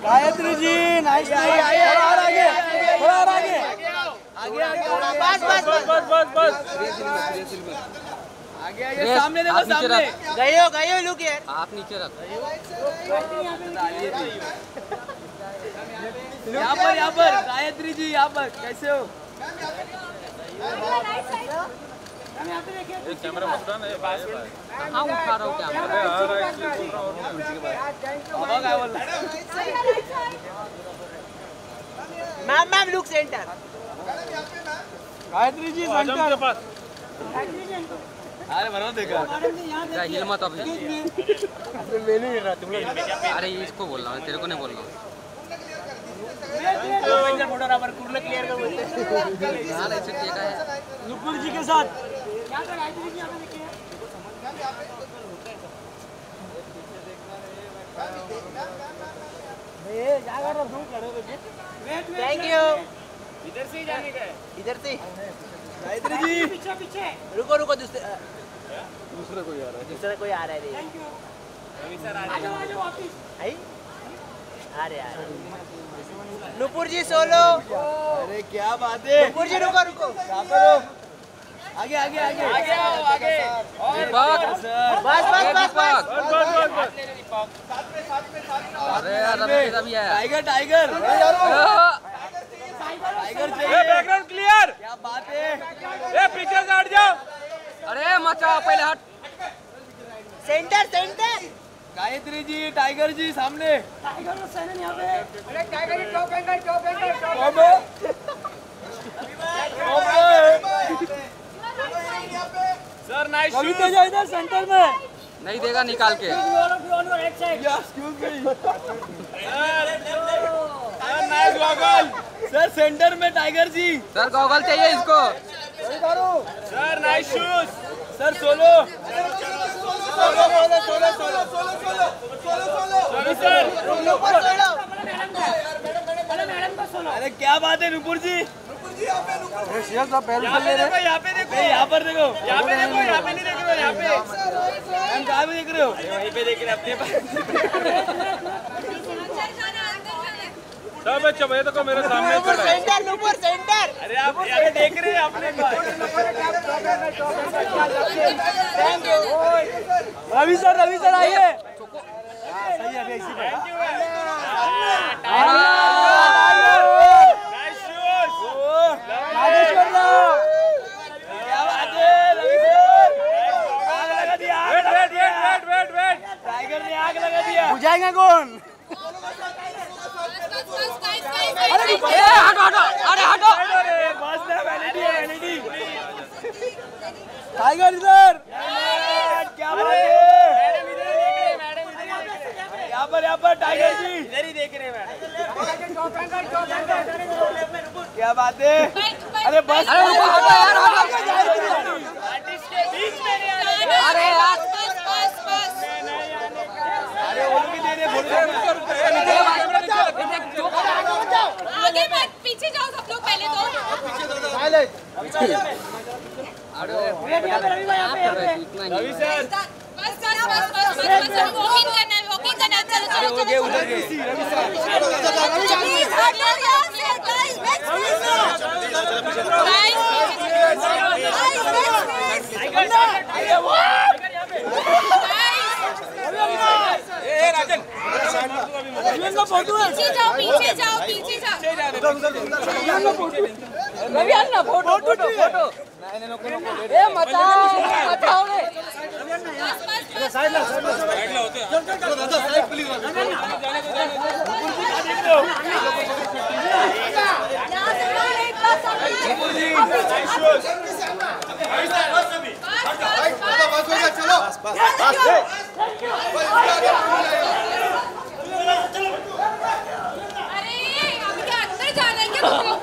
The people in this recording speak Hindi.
गायत्री जी नाइस, आगे आगे सामने देखो, सामने गए हो लुक यार, आप नीचे रख। यहाँ पर गायत्री जी, यहाँ पर कैसे हो? कैमरा मत उठाना, ये पास हाँ उठा रहा हूँ camera. Ma'am look centre, Gayatri ji centre. अरे बराबर देखा, हिल मत अभी। मैं नहीं रहा तुम लोग। अरे इसको बोल रहा हूँ, तेरे को नहीं बोल रहा हूँ। फोटोग्राफर कुर्ला क्लियर कर बोलते हैं यार ऐसे देखा है नुपुर जी के साथ। Thank you. इधर से ही जाने का है, इधर से। गायत्री जी पीछे रुको दूसरे कोई आ रहा है। थैंक यू रवि सर, आ जाओ वापस। अरे यार नुपुर जी सोलो। अरे क्या बात है नुपुर जी, रुको आगे आगे बस। अरे यार अभी है टाइगर चाहिए। बैकग्राउंड क्लियर, क्या बात है, ए पीछे से हट जाओ। अरे मचाओ पहले हट। सेंटर गायत्री जी, टाइगर जी सामने। Tiger top angle. Sir nice shoot. इधर सेंटर में नहीं देगा निकाल के। Nice goggle. सर सेंटर में टाइगर जी। सर गॉगल चाहिए इसको। Sir nice shoes. Sir solo. अरे क्या बात है नुपुर जी। यहाँ पे देखो, यहाँ पर देखो, यहाँ पे नहीं देख रहे हो, यहाँ पे हम कहाँ पे देख रहे हो? वहीं पे देख रहे अपने पास। सब अच्छा भैया, तो मेरे सामने खड़ा है। सेंटर। अरे आप यार देख रहे हैं अपने पास। थैंक यू रवि सर आइए। सही है, इसी पे। बुझाएगा कौन? हटो। टाइगर इधर। क्या बात है, यहाँ पर टाइगर जी इधर ही देख रहे हैं मैडम। क्या बात है, अरे बस। अरे रुको, हटो यार, हटो। आर्टिस्ट के बीच में नहीं आने। अरे यार अरे वो भी दे रहे, बोल रहे आगे मत, पीछे जाओ सब लोग पहले तो। रवि सर बस वॉकिंग करना है, चलो उधर रवि पीछे जाओ। रवि अन्ना फोटो। ए मचाओ रे। साइड ला होते हैं। दादा साइड प्लीज। अरे अभी क्या अंदर जाना है क्या?